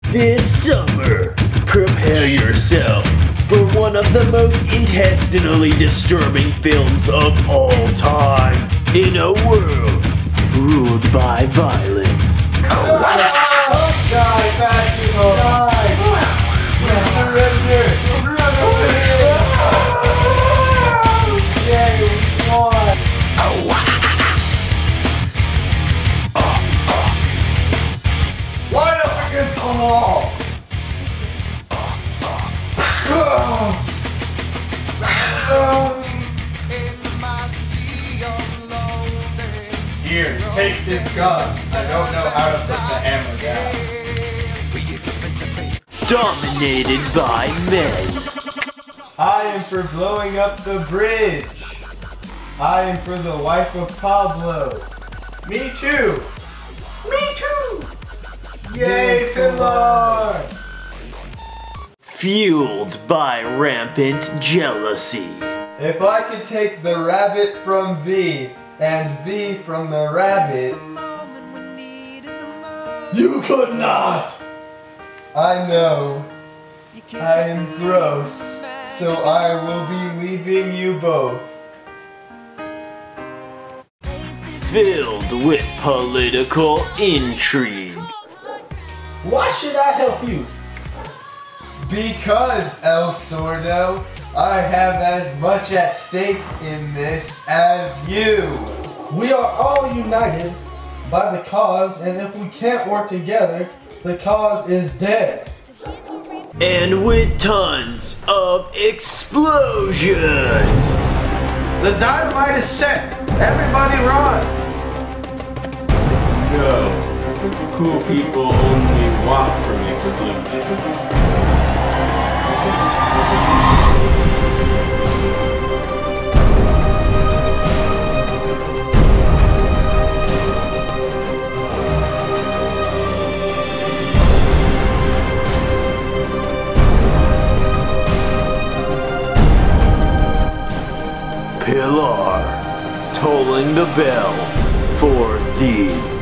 This summer, prepare yourself for one of the most intestinally disturbing films of all time. In a world ruled by violence. Die, fascism! Die! Surrender! Yeah, we won! Line up against the wall! Here, take this gun. I don't know how to put the hammer down. Dominated by men. I am for blowing up the bridge. I am for the wife of Pablo. Me too. Me too. Yay, Pilar! Fueled by rampant jealousy. If I could take the rabbit from thee, and thee from the rabbit, you could not! I know. I am gross, so I will be leaving you both. Filled with political intrigue. Why should I help you? Because, El Sordo, I have as much at stake in this as you. We are all united by the cause, and if we can't work together, the cause is dead. And with tons of explosions. The dynamite is set. Everybody run. No. Cool people only walk from explosions. Pilar, tolling the bell for thee.